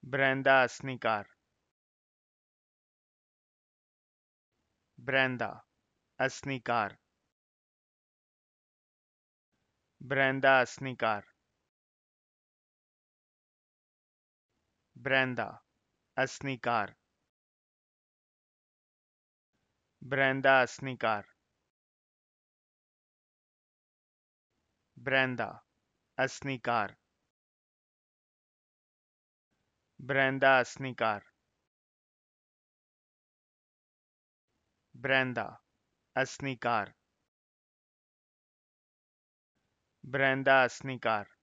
Brenda Asnikar. Brenda Asnikar. Brenda Asnikar. Brenda Asnikar. Brenda Asnikar. Brenda Asnikar. Brenda Asnikar. Brenda Asnikar. Brenda Asnikar.